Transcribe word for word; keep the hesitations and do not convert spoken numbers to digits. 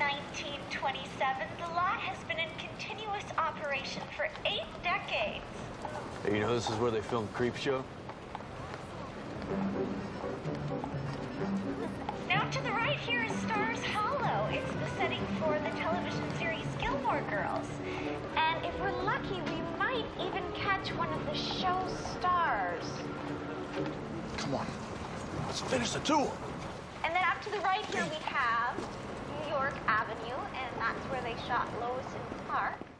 nineteen twenty-seven, the lot has been in continuous operation for eight decades. Hey, you know this is where they filmed Creepshow? Now to the right here is Stars Hollow. It's the setting for the television series Gilmore Girls. And if we're lucky, we might even catch one of the show's stars. Come on, let's finish the tour. And then up to the right here we have New York Avenue, and that's where they shot Lois in the Park.